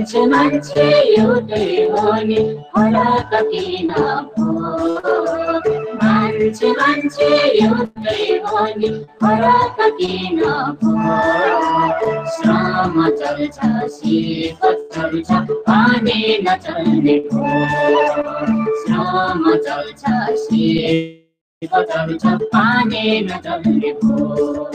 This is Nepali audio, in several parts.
मान्छे मान्छे एउटै हो नि फरक किन भो मान्छे मान्छे एउटै हो नि फरक किन भो श्रम चल्छ शिल्प चल्छ पानी नचल्ने भो श्रम चल्छ शिल्प चल्छ पानी नचल्ने भो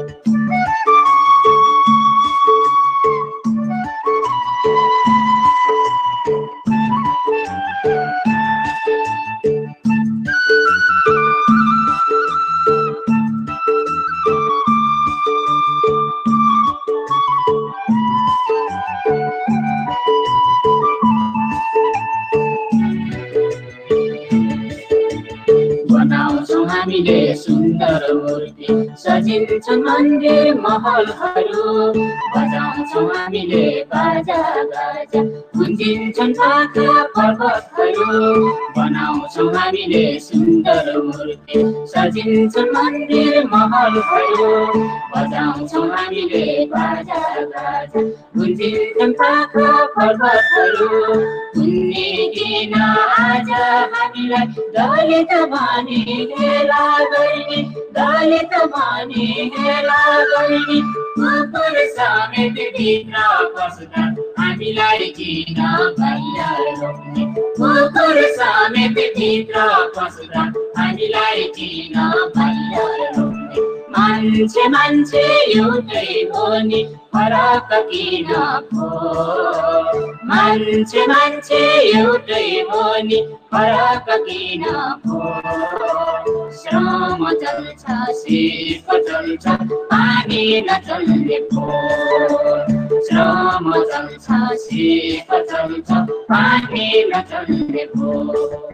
हामीले सुन्दर मूर्ति सजिन्छन् मन्दिर महलहरू बजाउँछौँ हामीले बाजा गाजा गुन्जिन्छन् पाखा पर्वतहरू बनाउँछौँ हामीले सुन्दर मूर्ति सजिन्छन् मन्दिर महलहरू बजाउँछौँ हामीले बाजा गाजा गुन्जिन्छन् पाखा पर्वतहरू उन्ने किन आज हामीलाई दलित भनी हेला गर्ने दलित भनी हेला गर्ने कुकुर समेत भित्र पस्दा हामीलाई किन बाहिर रोक्ने कुकुर समेत भित्र पस्दा हामीलाई किन बाहिर रोक्ने मान्छे मान्छे एउटै हो नि फरक किन भो मान्छे मान्छे एउटै हो नि फरक किन भो श्रम चल्छ शिल्प चल्छ पानी नचल्ने भो श्रम चल्छ शिल्प चल्छ पानी नचल्ने भो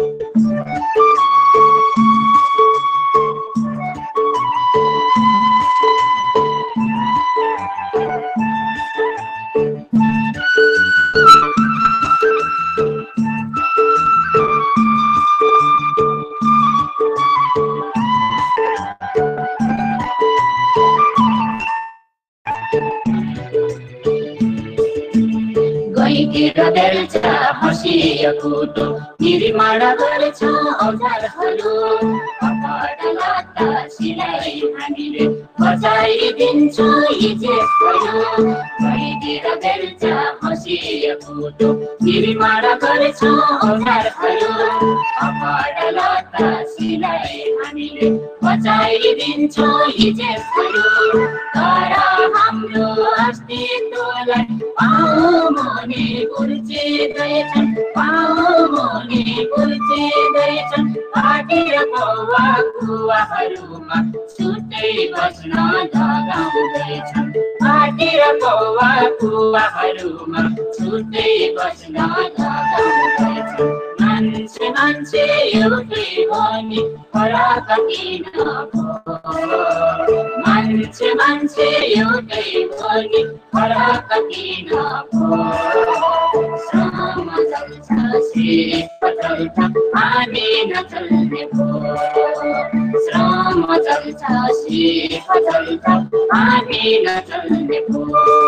गइतिर बेल्छ हँसिएको निर्माण गर्छ औजारहरू कपडा लत्ता सिलाई हामीले बचाइदिन्छौ इज्जतहरू गइतिर बेल्छ हँसिएको निर्माण गर्छ औजारहरू कपडा लत्ता सिलाई हामीले बचाइदिन्छौ इज्जतहरू तर हाम्रो अस्तित्वलाई पाऊ मोने कुर्चिँदैछन् पाऊ मोने कुर्चिँदैछन् पार्टी र कौवा कुवाहरूमा छुट्टै बस्न लगाउँदैछन् पार्टी र कौवा कुवाहरूमा छुट्टै बस्न लगाउँदैछन् मान्छे मान्छे एउटै हो नि फरक किन भो मान्छे मान्छे एउटै हो नि फरक किन भो श्रम चल्छ शिल्प चल्छ पानी नचल्ने भो श्रम चल्छ शिल्प चल्छ पानी नचल्ने भो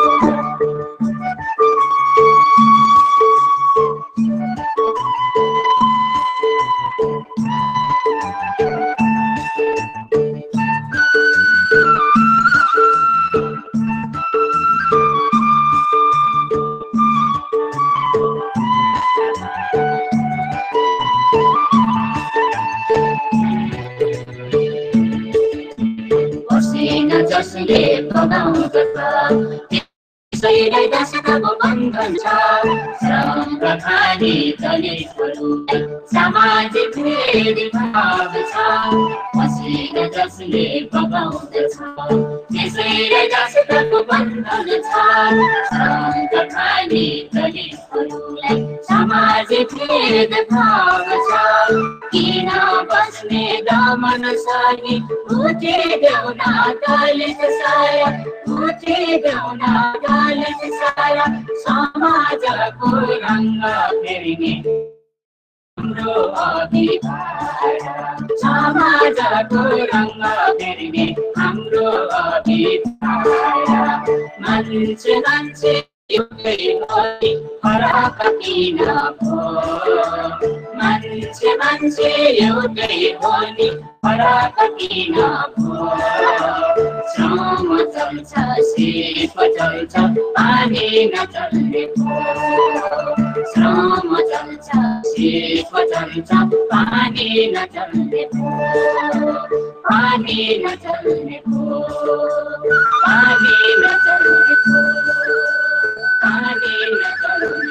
जसले बगाउँदछ त्यसैलाई दशकको बन्धन छ श्रम र खानी दलितहरूलाई सामाजिक भेदभाव छ पसिना जसले बगाउँदछ त्यसैलाई दशकको बन्धन छ श्रम र खानी दलितहरूलाई सामाजिक भेदभाव छ किन बस्ने दमन छैन उठे देउना दलित साया उठे देउना दलित साया समाजको रङ्ग फेरिने हाम्रो अभिप्राय समाजको रङ्ग फेरिने हाम्रो अभिप्राय मान्छे मान्छे एउटै हो नि फरक किन भो मान्छे मान्छे एउटै हो नि फरक किन भो श्रम चल्छ सिप चल्छ पानी नचल्ने भो श्रम चल्छ सिप चल्छ पानी नचल्ने भो पानी नचल्ने भो पानी नचल्ने भो पानी नचल्ने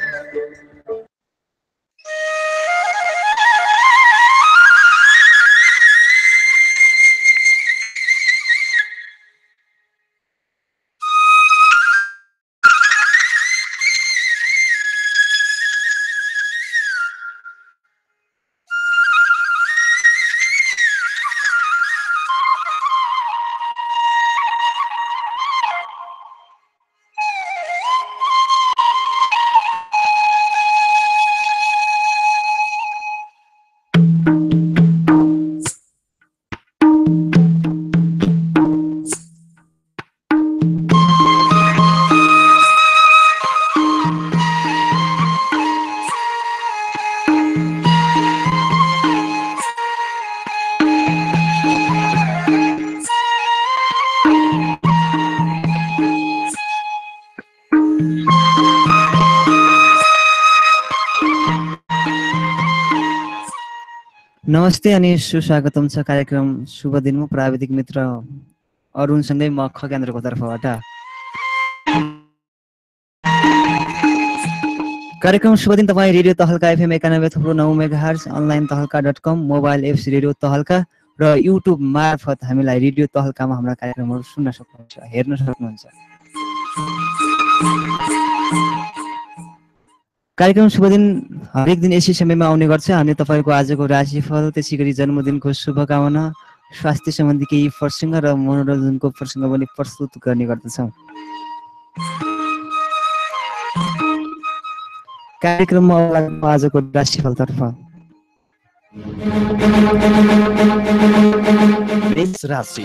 नमस्ते अनि सुस्वागतम छ कार्यक्रम शुभ दिनमा प्राविधिक मित्र अरुणसँगै म खगेन्द्रको तर्फबाट कार्यक्रम शुभ दिन तपाईँ radio Tahalka FM 91.9 megahertz online तहल्का.com मोबाइल एप्स रेडियो तहल्का र युट्युब मार्फत हामीलाई रेडियो तहल्कामा हाम्रा कार्यक्रमहरू सुन्न सक्नुहुन्छ हेर्न सक्नुहुन्छ। कार्यक्रम शुभ दिन हरेक दिन यसै समयमा आउने गर्छ। हामी तपाईँको आजको राशिफल त्यसै गरी जन्मदिनको शुभकामना स्वास्थ्य सम्बन्धी केही प्रसङ्ग र मनोरञ्जनको प्रसङ्ग पनि प्रस्तुत गर्ने गर्दछौँ। कार्यक्रममा आजको राशिफलतर्फ मेष राशि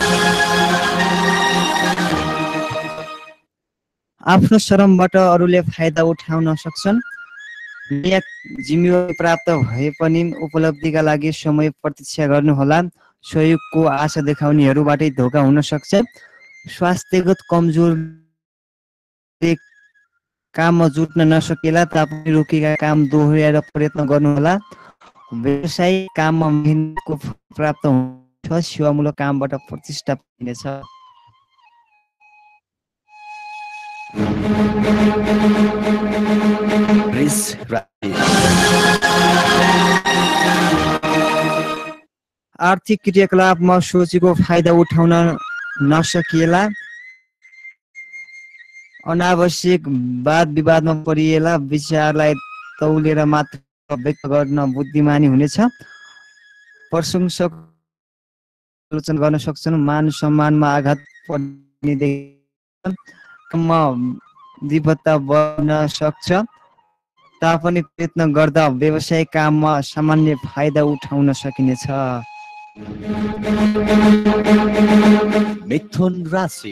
आफ्नो श्रमबाट अरूले फाइदा उठाउन सक्छन्। नयाँ जिम्मेवारी प्राप्त भए पनि उपलब्धिका लागि समय प्रतीक्षा गर्नुहोला। सहयोगको आशा देखाउनेहरूबाटै धोका हुन सक्छ। स्वास्थ्यगत कमजोरी काममा जुट्न नसकेला तापनि रोकिएका काम दोहोर्याएर प्रयत्न गर्नुहोला। व्यवसायिक काममा मेहनतको प्राप्त हुन्छ। सेवामूलक कामबाट प्रतिष्ठा पाइनेछ। वृष राशि आर्थिक क्रियाकलापमा सोचेको फाइदा उठाउन नसकिएला। अनावश्यक वाद विवादमा परिएला। विचारलाई तौलेर मात्र व्यक्त गर्न बुद्धिमानी हुनेछ। प्रशंसक आलोचना गर्न सक्छन्। मान सम्मानमा आघात पर्ने विपत्ता बढ्न सक्छ। तापनि प्रयत्न गर्दा व्यवसायिक काममा सामान्य फाइदा उठाउन सकिनेछ। मिथुन राशि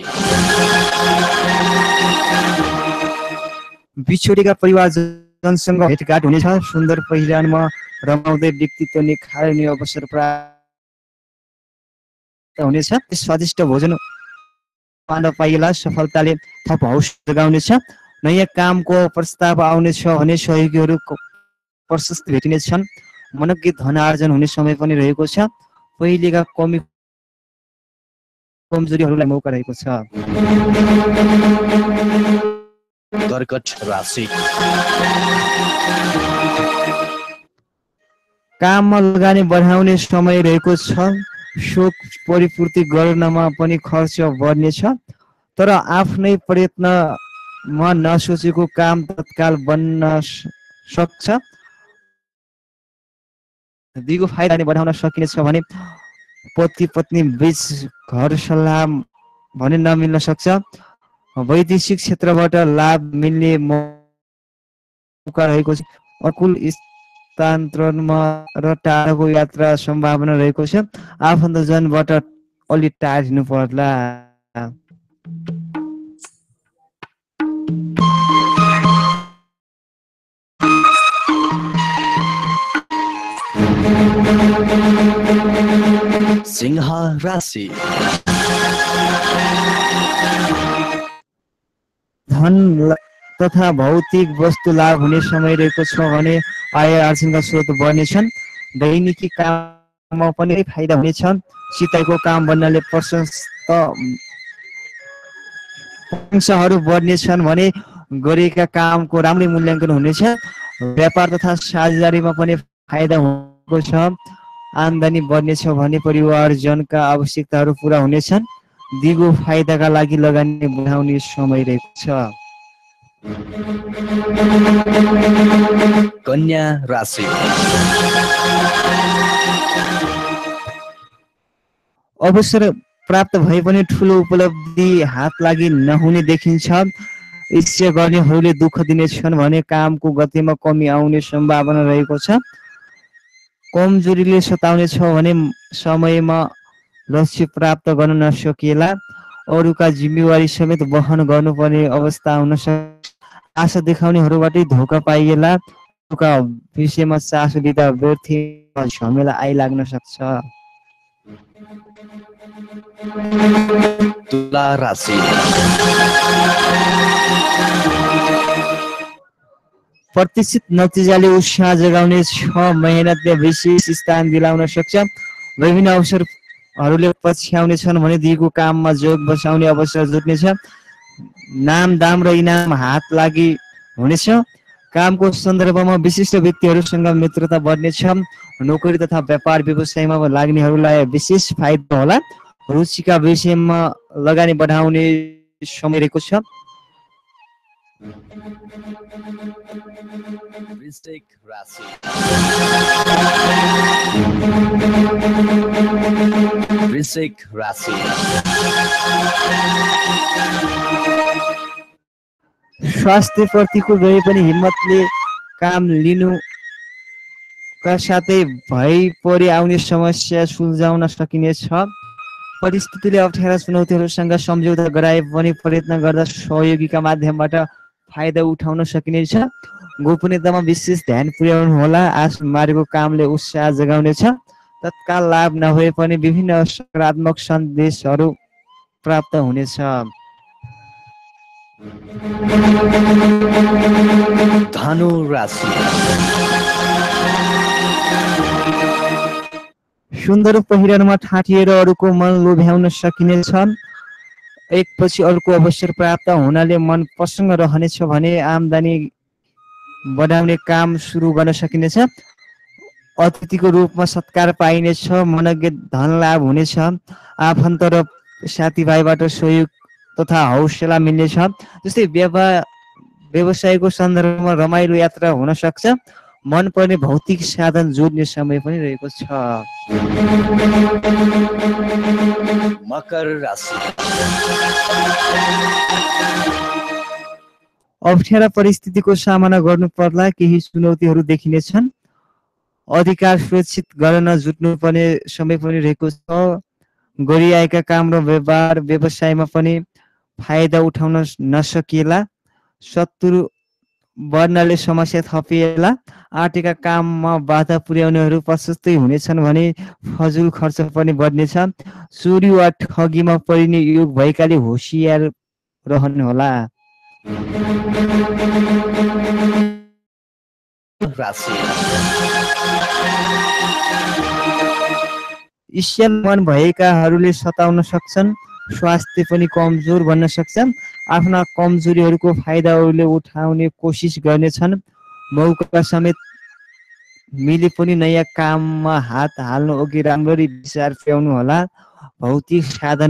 बिछोडेका परिवारजनसँग भेटघाट हुनेछ। सुन्दर पहिरनमा रमाउँदै व्यक्तित्व निखार्ने अवसर प्राप्त हुनेछ। स्वादिष्ट भोजन पाउन पाइएला। सफलताले थप हौस जगाउनेछ। नयाँ कामको प्रस्ताव आउनेछ भने सहयोगीहरू प्रशस्त भेटिनेछन्। मनज्ञ धन आर्जन हुने समय पनि रहेको छ। पहिलेका कमजोरीहरूलाई मौका रहेको छ। कर्कट राशि काममा लगानी बढाउने समय रहेको छ। शोक परिपूर्ति गर्नमा पनि खर्च बढ्नेछ। तर आफ्नै प्रयत्नमा नसोचेको काम तत्काल बन्न सक्छ। दिगो फाइदा बढाउन सकिनेछ भने पति पत्नी बीच घर सल्लाह भने नमिल्न सक्छ। वैदेशिक क्षेत्रबाट लाभ मिल्ने मौका रहेको छ। अकुल स्थानान्तरणमा र टाढाको यात्रा सम्भावना रहेको छ। आफन्तजनबाट अलि टाढिनु पर्ला। राशि धन तथा भौतिक वस्तु लाभ हुने समय रहेको छ भने आय आर्जनका स्रोत बढ्नेछन्। दैनिकी काममा पनि फाइदा हुनेछ। सिताइको काम बन्नाले प्रशस्त अंशहरू बढ्नेछन् भने गरेका कामको राम्रै मूल्याङ्कन हुनेछ। व्यापार तथा साझेदारीमा पनि फाइदा हुनेको छ। आम्दानी बढ्नेछ भने परिवारजनका आवश्यकताहरू पुरा हुनेछन्। दिगो फाइदाका लागि लगानी बढाउने समय रहेको छ। कन्या राशि अवसर प्राप्त भए पनि ठुलो उपलब्धि हात लागि नहुने देखिन्छ। इच्छा गर्नेहरूले दुःख दिनेछन् भने कामको गतिमा कमी आउने सम्भावना रहेको छ। कमजोरीले सताउने छ भने समयमा लक्ष्य प्राप्त गर्न नसकिएला। अरूका जिम्मेवारी समेत वहन गर्नुपर्ने अवस्था हुन सक्छ। आशा देखाउनेहरूबाटै धोका पाइएला। अरूका विषयमा चासो दिँदा व्यर्थी झमेला आइलाग्न सक्छ। तुला राशि प्रतीक्षित नतिजाले उत्साह जगाउने छ। मेहनतले विशेष स्थान दिलाउन सक्छ। विभिन्न अवसरहरूले पछ्याउने छन् भने दिगो काममा जोग बसाउने अवसर जुट्नेछ। नाम दाम र इनाम हात लागि हुनेछ। कामको सन्दर्भमा विशिष्ट व्यक्तिहरूसँग मित्रता बढ्नेछ। नोकरी तथा व्यापार व्यवसायमा लाग्नेहरूलाई विशेष फाइदा होला। रुचिका विषयमा लगानी बढाउने समय रहेको छ। वृश्चिक राशि वृश्चिक राशि स्वास्थ्य प्रतिकूल रहे पनि हिम्मतले काम लिनुका साथै भइ परि आउने समस्या सुल्झाउन सकिनेछ। परिस्थितिले अप्ठ्यारा चुनौतीहरूसँग सम्झौता गराए पनि प्रयत्न गर्दा सहयोगीका माध्यमबाट फाइदा उठाउन सकिनेछ। गोपनीयतामा विशेष ध्यान पुर्याउनु होला। आश मारेको कामले उत्साह जगाउनेछ। तत्काल लाभ नभए पनि विभिन्न सकारात्मक सन्देशहरू प्राप्त हुनेछ। धनु राशि सुन्दर पहिरनमा ठाटिएर अरूको मन लोभ्याउन सकिनेछ। एकपछि अर्को अवसर प्राप्त हुनाले मन प्रसन्न रहनेछ भने आम्दानी बढाउने काम सुरु गर्न सकिनेछ। अतिथिको रूपमा सत्कार पाइनेछ। मनज्ञ धन लाभ हुनेछ। आफन्त र साथीभाइबाट सहयोग तथा हौसला मिल्नेछ। जस्तै व्यवसायको सन्दर्भमा रमाइलो यात्रा हुन सक्छ। मन पर्ने भौतिक साधन जोड्ने समय पनि रहेको छ। मकर राशि अप्ठ्यारा परिस्थितिको सामना गर्नु पर्ला। केही चुनौतीहरू देखिनेछन्। अधिकार सुरक्षित गर्न जुट्नुपर्ने समय पनि रहेको छ। गरिआएका काम र व्यापार व्यवसायमा पनि फाइदा उठाउन नसकिएला। शत्रु बढ्नाले समस्या थपिएला। आँटेका काममा बाधा पुर्याउनेहरू प्रशस्तै हुनेछन् भने फजुल खर्च पनि बढ्नेछ। चोरी वा ठगीमा परिने योग भएकाले होसियार रहनुहोला। राशि ईर्ष्या मन भएकाहरूले सताउन सक्छन्। स्वास्थ्य पनि कमजोर बन्न सक्छ। आफ्ना कमजोरीहरूको फाइदाहरूले उठाउने कोसिस गर्नेछन्। मौका समेत मिले पनि नयाँ काममा हात हाल्नु अघि राम्ररी विचार पुर्याउनु होला। भौतिक साधन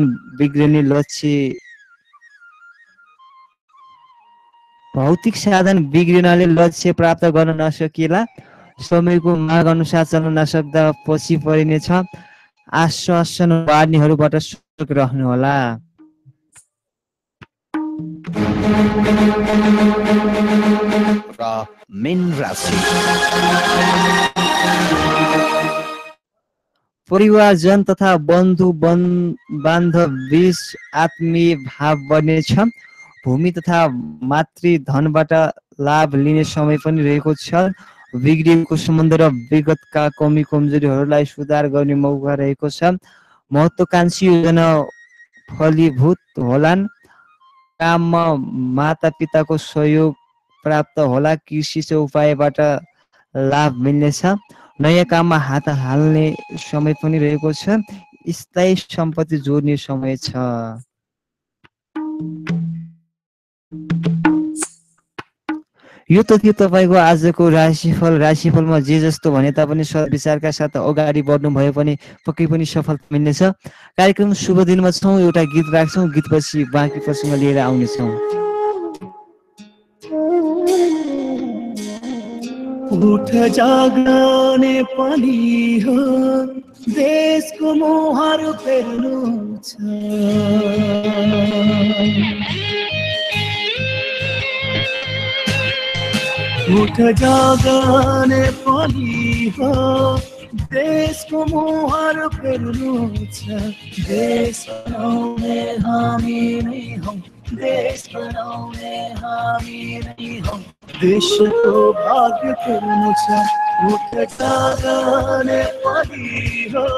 बिग्रिनाले लक्ष्य प्राप्त गर्न नसकिएला। समयको माग अनुसार चल्न नसक्दा पछि परिनेछ। आश्वासन बाँड्नेहरूबाट सतर्क रहनुहोला। र मीन राशि परिवारजन तथा बन्धु बान्धव बीच आत्मीय भाव बढ्नेछ। भूमि तथा मातृधनबाट लाभ लिने समय पनि रहेको छ। बिग्रिएको सम्बन्ध र विगतका कमी कमजोरीहरूलाई सुधार गर्ने मौका रहेको छ। महत्वाकांक्षी योजना फलीभूत होलान्, काममा मातापिताको सहयोग प्राप्त होला, कृषि उपायबाट लाभ मिल्नेछ, नयाँ काममा हात हाल्ने समय पनि रहेको छ, स्थायी सम्पत्ति जोड्ने समय छ। यो त थियो तपाईँको आजको राशिफलमा जे जस्तो भने तापनि सद्विचारका साथ अगाडि बढ्नु भयो भने पक्कै पनि सफलता मिल्नेछ। कार्यक्रम शुभ दिनमा छौँ, एउटा गीत राख्छौँ, गीतपछि बाँकी प्रसङ्ग लिएर आउनेछौँ। उठ जाग्ने पनि हो, देशको मुहार फेर्नु छ। उठ जाग्ने पनि हो, देशको मुहार फेर्नु छ। देश बनाउने हामी नै हौँ, देश बनाउने हामी नै हौँ, देशको भाग्य फेर्नु छ। उठ जाग्ने पनि हो।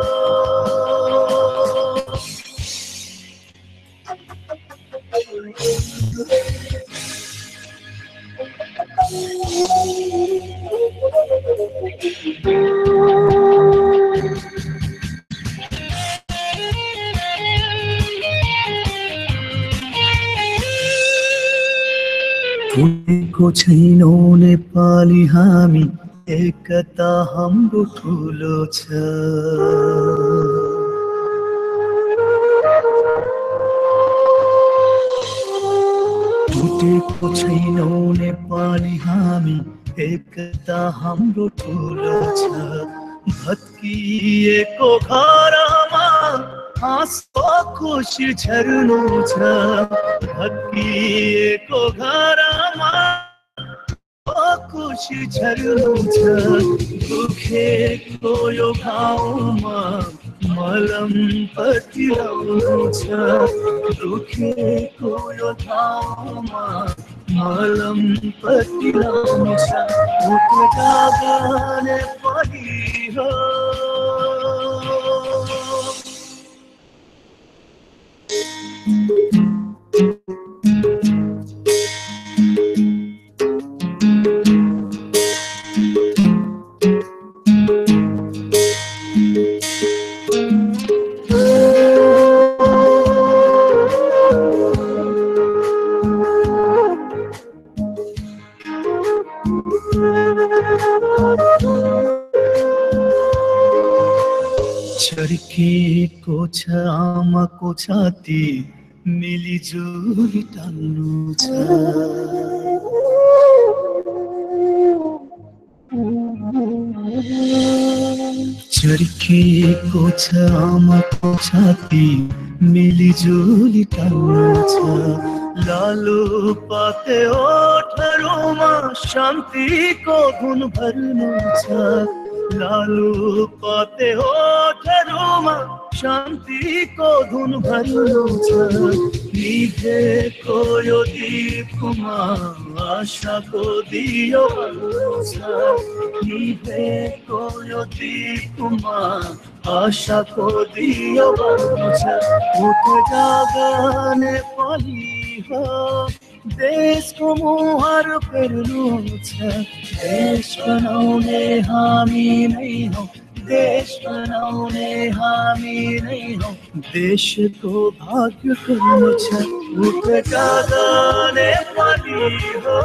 फुलेको छैनौँ नेपाली हामी, एकता हाम्रो ठुलो छ। फुटेको छैनौँ नेपाली हामी, एकता हाम्रो ठुलो छ। भत्किएको घरमा हाँसो खुसी झर्नु छ। भत्किएको घरमा खुसी झर्नु छ। दुखेको यो घाउमा मलम पट्टी लाउनु छ। दुखेको यो घाउमा मलम पट्टी लाउनु छ। उठ जाग्ने पनि हो। छर्किएको छ आमाको छाती, मिलिजुली टाल्नु छ। छर्किएको छ आमाको छाती, मिलिजुली टाल्नु छ। लालु पाते ओठहरूमा शान्तिको धुन भर्नु छ। लालु पाते ओठहरूमा शान्तिको धुन भर्नु छ। निभेको यो दीपमा आशाको दियो बल्नु छ। निभेको यो दीपमा आशाको दियो बल्नु छ। उठ जाग्ने पनि हो, देशको मुहार फेर्नु छ। देश बनाउने हामी नै हौँ, देश बनाउने हामी नै हौँ, देशको भाग्य फेर्नु छ। उठ जाग्ने पनि हो।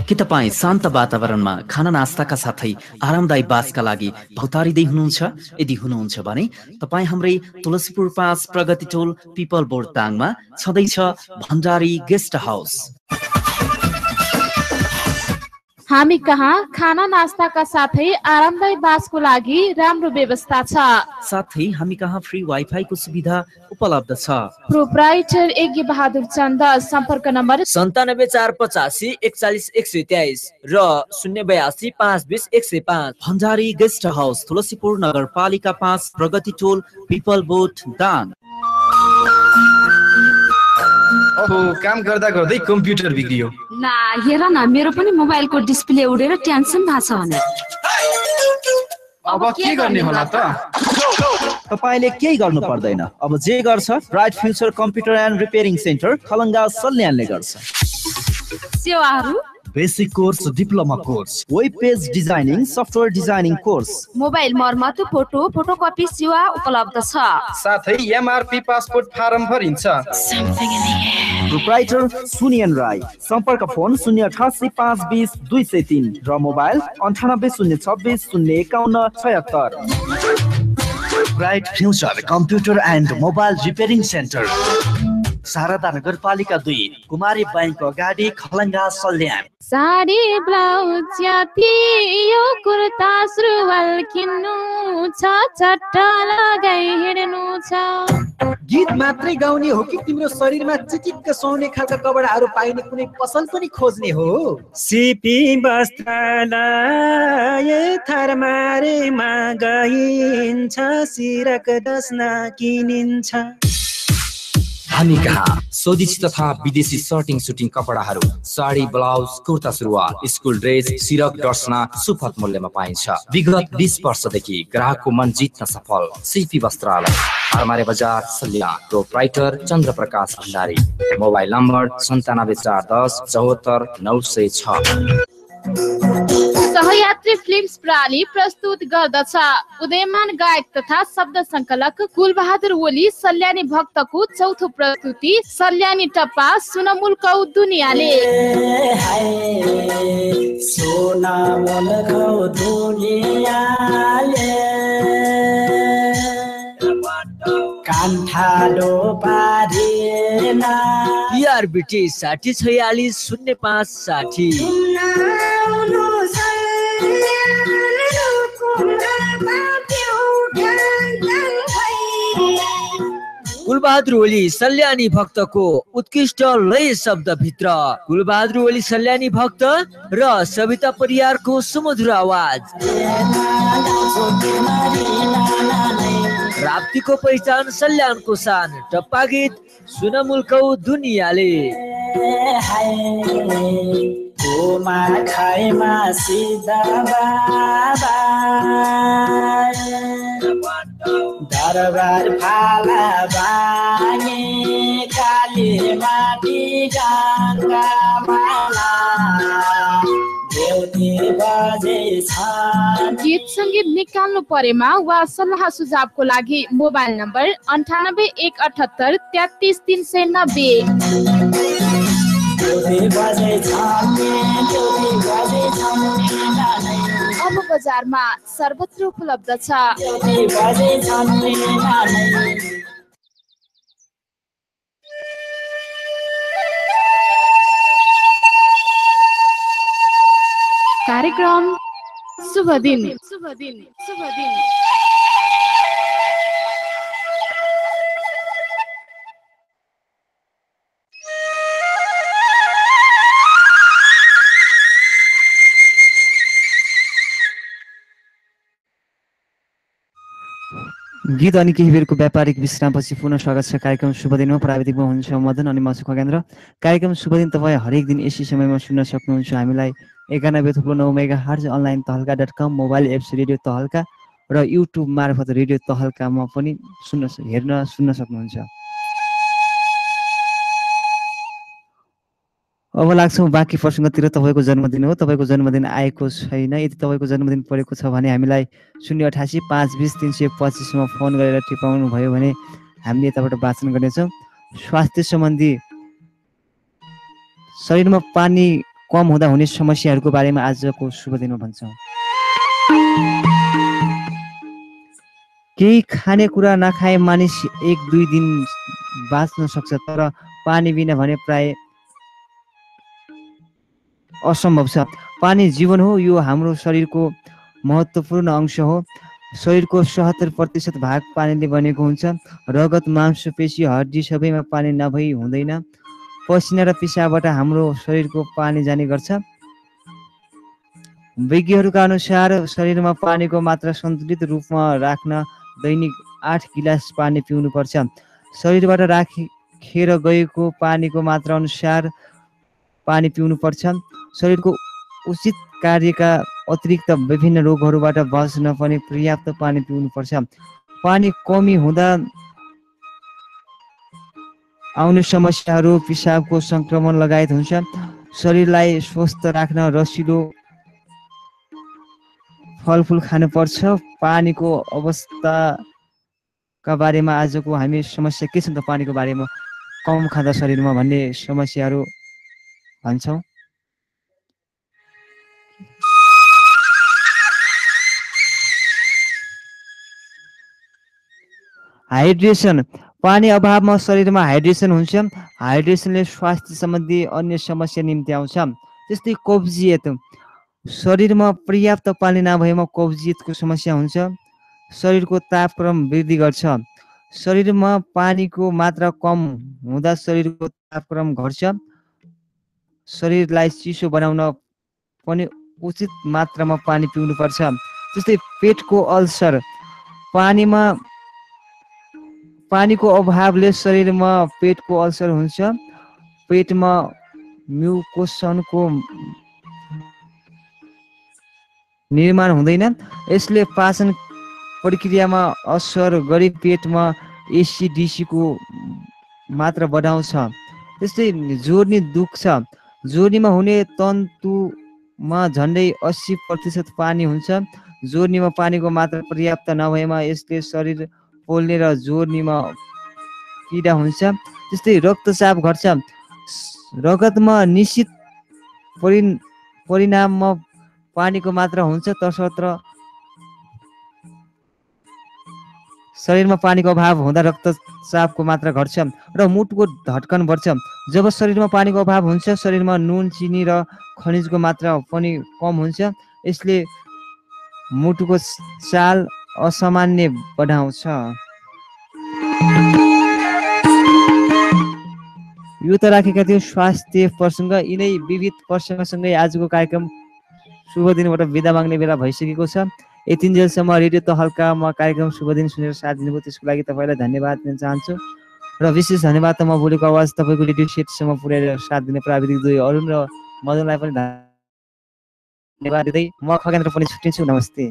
के तपाईँ शान्त वातावरणमा खाना नास्ताका साथै आरामदायी बासका लागि भौतारिँदै हुनुहुन्छ? यदि हुनुहुन्छ भने तपाईँ हाम्रै तुलसीपुर 5 प्रगति टोल पिपल बोर्ड दाङमा छँदैछ भण्डारी गेस्ट हाउस। हामी कहाँ खाना नास्ताका साथै आरामदायी बासको लागि राम्रो व्यवस्था छ। साथै हामी कहाँ फ्री वाइफाईको सुविधा उपलब्ध छ। प्रोप्राइटर यज्ञ बहादुर चन्द, सम्पर्क नम्बर 97 485 41 123 र 082 520 105। भण्डारी गेस्ट हाउस, तुलसीपुर नगरपालिका 5 प्रगति टोल पिपल बोर्ड दाङ। ओहो, काम गर्दा गर्दै कम्प्युटर बिग्रियो। ला हेर न, मेरो पनि मोबाइलको डिस्प्ले उडेर टेन्सन भएको छ भने। अब के गर्ने होला त? तपाईले केही गर्नु पर्दैन। अब जे गर्छ bright future computer and repairing centre Khalanga सल्यानले गर्छ। सेवाहरू basic course, diploma course, web page designing, software designing course, mobile मर्मत, फोटोकपी सेवा उपलब्ध छ। साथै एमआरपी पासपोर्ट फारम भरिन्छ। प्रोप्राइटर सुनियन राई, सम्पर्क फोन 088 520 203 र mobile 98 026 051 76। Bright future computer and mobile repairing centre, Sharda नगरपालिका 2, कुमारी बैंक अगाडि, खलङ्गा सल्यान। साडी ब्लाउज च्याति यो कुर्ता सुरुवाल किन्नु छ, चट्टा लगाई हिँड्नु छ। गीत मात्रै गाउने हो कि तिम्रो शरीरमा चिटिक्क सुहाउने खालका कपडाहरू पाइने कुनै पसल पनि खोज्ने हो? सिपी वस्त्रालय थरमारेमा गइन्छ, सिरक दस्ना किनिन्छ। हामी कहाँ स्वदेशी तथा विदेशी सर्टिङ सुटिङ कपडाहरू, साडी, ब्लाउज, कुर्ता सुरुवाल, स्कुल ड्रेस, सिरक डर्सना सुपथ मूल्यमा पाइन्छ। विगत 20 वर्षदेखि ग्राहकको मन जित्न सफल सिपी वस्त्रालय, हरमारे बजार Salyan. Proprietor Chandra Prakash Bhandari, mobile number 97 410 74 906। सहयात्री फिल्म्स प्रणाली प्रस्तुत गर्दछ। उदयमान गायक तथा शब्द संकलक कुलबहादुर ओली सल्यानी भक्तको चौथो प्रस्तुति सल्यानी टप्पा सुनमुलकौ दुनियाँले। कान्ठाडो पारेना PRBT 6046 05 60। कुलबहादुर ओली सल्यानी भक्तको उत्कृष्ट लय शब्दभित्र कुलबहादुर ओली सल्यानी भक्त र सविता परियारको सुमधुर आवाज। राप्तीको पहिचान, सल्यानको शान, टप्पा गीत सुनमुलकौ दुनियाँले। खाइमा सिधा बाबा दरबार फाला बागे काली माटी गङ्गा माला देउनी बजे छन्। गीत संगीत निकाल्नु परेमा वा सल्लाह सुझावको लागि मोबाइल नम्बर 98 178 33 390। अब बजारमा सर्वत्र उपलब्ध छ। कार्यक्रम शुभ दिन। गीत अनि केही बेरको व्यापारिक विश्रामपछि पुनः स्वागत छ कार्यक्रम शुभ दिनमा। प्राविधिकमा हुनुहुन्छ मदन अनि म छु खगेन्द्र। कार्यक्रम शुभ दिन तपाईँ हरेक दिन यसै समयमा सुन्न सक्नुहुन्छ। हामीलाई 91.9 मेगाहर्ज अनलाइन तहल्का.com, मोबाइल एप्स रेडियो तहल्का र युट्युब मार्फत रेडियो तहल्कामा पनि सुन्न सक्नुहुन्छ। अब लाग्छौँ बाँकी प्रसङ्गतिर। तपाईँको जन्मदिन हो, तपाईँको जन्मदिन आएको छैन। यदि तपाईँको जन्मदिन परेको छ भने हामीलाई 088 520 325मा फोन गरेर टिपाउनु भयो भने हामीले यताबाट वाचन गर्नेछौँ। स्वास्थ्य सम्बन्धी शरीरमा पानी कम हुँदा हुने समस्याहरूको बारेमा आजको शुभ दिनमा भन्छौँ। केही खानेकुरा नखाए मानिस 1-2 दिन बाँच्न सक्छ, तर पानी बिना भने प्राय असम्भव छ। पानी जीवन हो, यो हाम्रो शरीरको महत्त्वपूर्ण अंश हो। शरीरको 77% भाग पानीले बनेको हुन्छ। रगत, मांसपेशी, हड्डी सबैमा पानी नभई हुँदैन। पसिना र पिसाबबाट हाम्रो शरीरको पानी जाने गर्छ। विज्ञहरूका अनुसार शरीरमा पानीको मात्रा सन्तुलित रूपमा राख्न दैनिक 8 गिलास पानी पिउनुपर्छ। शरीरबाट राखेर गएको पानीको मात्रा अनुसार पानी पिउनुपर्छ। शरीरको उचित कार्यका अतिरिक्त विभिन्न रोगहरूबाट बच्न पनि पर्याप्त पानी पिउनुपर्छ। पानी कमी हुँदा आउने समस्याहरू पिसाबको सङ्क्रमण लगायत हुन्छ। शरीरलाई स्वस्थ राख्न रसिलो फलफुल खानुपर्छ। पानीको अवस्थाका बारेमा आजको हामी समस्या के छ त पानीको बारेमा कम खाँदा शरीरमा भन्ने समस्याहरू भन्छौँ। हाइड्रेसन, पानी अभावमा शरीरमा हाइड्रेसन हुन्छ। हाइड्रेसनले स्वास्थ्य सम्बन्धी अन्य समस्या निम्ति आउँछ, जस्तै कब्जियत। शरीरमा पर्याप्त पानी नभएमा कब्जियतको समस्या हुन्छ। शरीरको तापक्रम वृद्धि गर्छ। शरीरमा पानीको मात्रा कम हुँदा शरीरको तापक्रम घट्छ। शरीरलाई चिसो बनाउन पनि उचित मात्रामा पानी पिउनुपर्छ। जस्तै पेटको अल्सर, पानीको अभावले शरीरमा पेटको अल्सर हुन्छ। पेटमा म्युकोसनको निर्माण हुँदैन। यसले पाचन प्रक्रियामा असर गरी पेटमा एसिडिटीको मात्रा बढाउँछ। त्यस्तै जोर्नी दुख्छ। जोर्नीमा हुने तन्तुमा झन्डै 80% पानी हुन्छ। जोर्नीमा पानीको मात्रा पर्याप्त नभएमा यसले शरीर पोल्ने र जोर्नीमा पीडा हुन्छ। त्यस्तै रक्तचाप घट्छ। रगतमा निश्चित परिणाममा पानीको मात्रा हुन्छ, तसर्थ शरीरमा पानीको अभाव हुँदा रक्तचापको मात्रा घट्छ र मुटुको धड्कन बढ्छ। जब शरीरमा पानीको अभाव हुन्छ, शरीरमा नुन, चिनी र खनिजको मात्रा पनि कम हुन्छ। यसले मुटुको चाल असामान्य बढाउँछ। यो त राखेका थियौँ स्वास्थ्य प्रसङ्ग। यिनै विविध प्रसङ्गसँगै आजको कार्यक्रम शुभ दिनबाट बिदा माग्ने बेला भइसकेको छ। यतिन्जेलसम्म रेडियो तहल्कामा कार्यक्रम शुभ दिन सुनेर साथ दिनुभयो, त्यसको लागि तपाईँलाई धन्यवाद दिन चाहन्छु। र विशेष धन्यवाद त म बोलेको आवाज तपाईँको रेडियो सेटसम्म पुर्याएर साथ दिने प्राविधिक दुई अरुण र मदनलाई पनि धन्यवाद दिँदै म खगेन्द्र पनि छुट्टिन्छु। नमस्ते।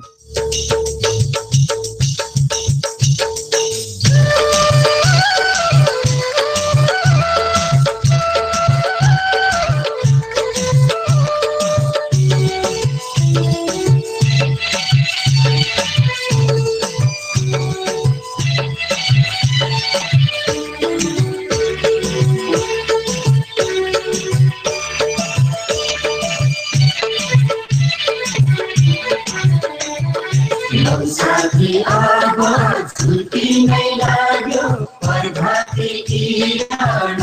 साथी अब छुट्टी नै लाग्यो प्रभाती किरण।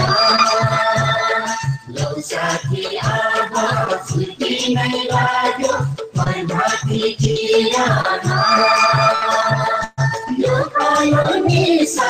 लौ साथी अब छुट्टी नै लाग्यो प्रभाती किरण। यो कयो निशा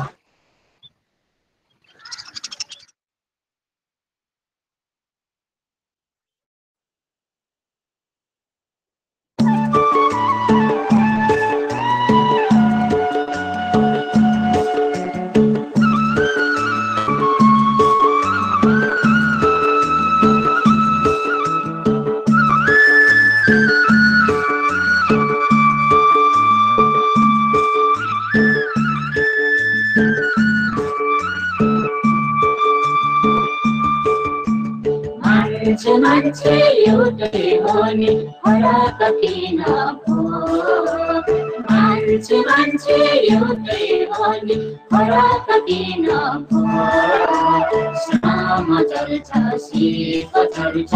मान्छे एउटै हो नि फरक किन भो। हेर्छु मान्छे एउटै भनी फरक किन श्रम चल्छ शीत चल्छ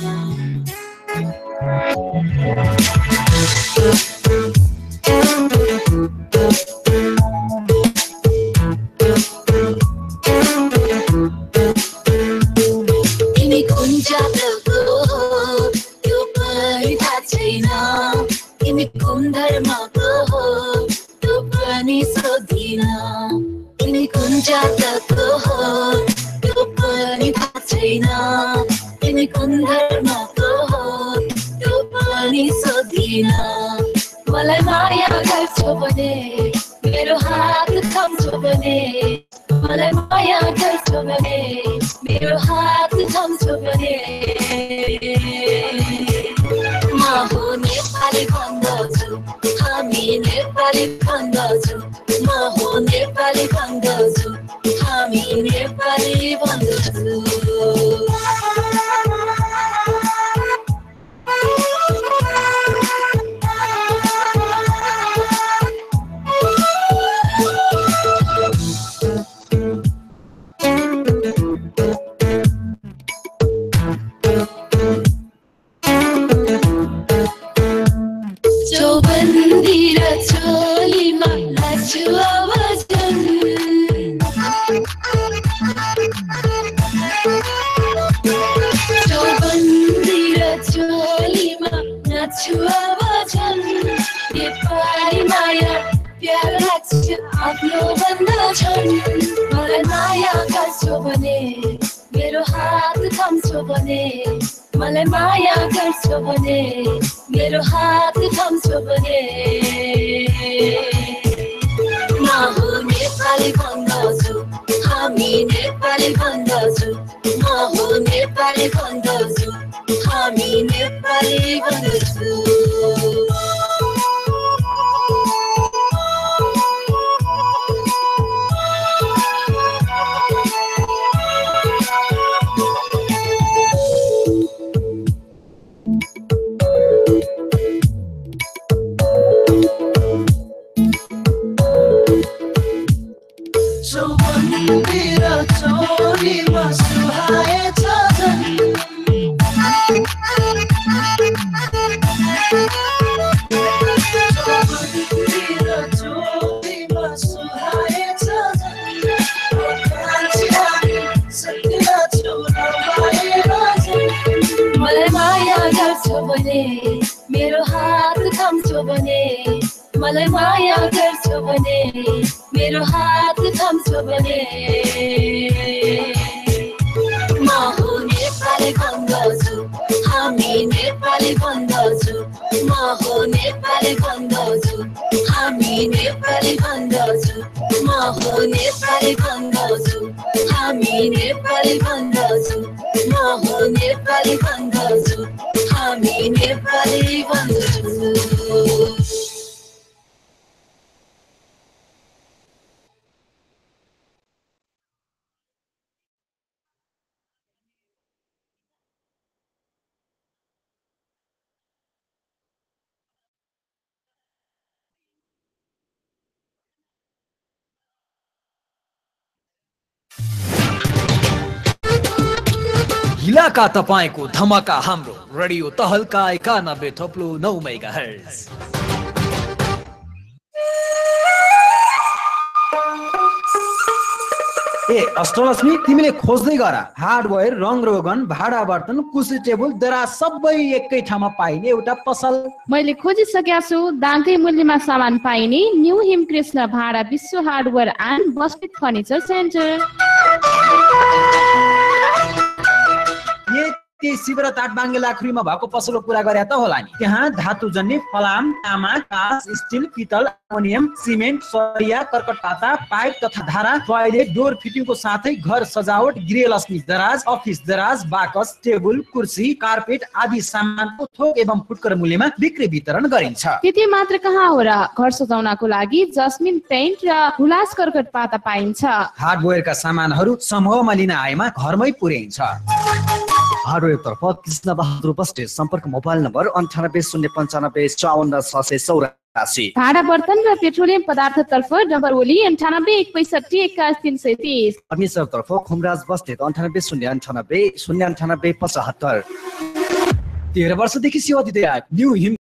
तिमी कुन जातको हो त्यो पनि थाहा छैन तिमी कुन धर्मको हो त्यो पनि सोधिन तिमी कुन जातको हो त्यो पनि थाहा छैन तिमी कुन धर्मको हो त्यो पनि सोधिन मलाई माया गर्छौ भने मेरो हात थाम्छौ भने मलाई माया गर्छौ भने मेरो हात थाम्छौ भने म हो नेपाली भन्दछु हामी नेपाली भन्दछु म हो नेपाली भन्दछु हामी नेपाली भन्दछु चौबन्दी र चोलीमा नाच्छु आवाजन चौबन्दी र चोलीमा नाच्छु आवाजन नेपाली माया प्यार लाग्छ आफ्नो भन्दछन् मलाई माया गर्छौ भने मेरो हात थाम्छौ भने मलाई माया गर्छौ भने मेरो हात थाम्छौ भने म हो नेपाली भन्दछु हामी नेपाली भन्दछु म हो नेपाली भन्दछु हामी नेपाली भन्दछु मेरो हात थाम्छौ भने मलाई माया गर्छौ भने मेरो हात थाम्छौ भने म हो नेपाली भन्दछु हामी नेपाली भन्दछु म हो नेपाली भन्दछु हामी नेपाली भन्दछु म हो नेपाली भन्दछु हामी नेपाली भन्दछु म हो नेपाली भन्दछु हामी नेपाली भन्दछु इलाका तपाईको धमाका हाम्रो रेडियो तहल्का 91.9 मेगाहर्ज ए अष्टलक्ष्मी तिमीले खोज्दै गर हार्डवेयर रङ रोगन भाडा बर्तन कुर्सी टेबल दराज सबै एकै ठाउँमा पाइने एउटा पसल मैले खोजिसकेका छु दामकै मूल्यमा सामान पाइने न्यू हिमकृष्ण भाडा विश्व हार्डवेयर एन्ड बस्तिक फर्निचर सेन्टर शिव र ताटबाङ्गे लाखुरीमा भएको पसलको कुरा गरे त होला नि त्यहाँ धातु जन्य फलाम तामा काँच स्टिल पितल एल्युमिनियम सिमेन्ट सरिया कर्कट पाता पाइप तथा धारा टोयलेट डोर फिटिङको साथै घर सजावट गृहलक्ष्मी दराज अफिस दराज बाकस टेबल कुर्सी कार्पेट आदि सामानको थोक एवं फुटकर मूल्यमा बिक्री वितरण गरिन्छ त्यति मात्र कहाँ हो र घर सजाउनको लागि जस्मिन पेन्ट र हुलास कर्कट पाता पाइन्छ हार्डवेयरका सामानहरू समूहमा लिन आएमा घरमै पुर्याइन्छ हार्डवेयरतर्फ कृष्ण बहादुर बस्नेत सम्पर्क मोबाइल नम्बर 9809566684। भाडा बर्तन र पेट्रोलियम पदार्थतर्फ डम्बर ओली 9861611330। फर्निचरतर्फ खुमराज बस्नेत 9809809875। 13 वर्षदेखि सेवा दिँदै आएको न्यू हिम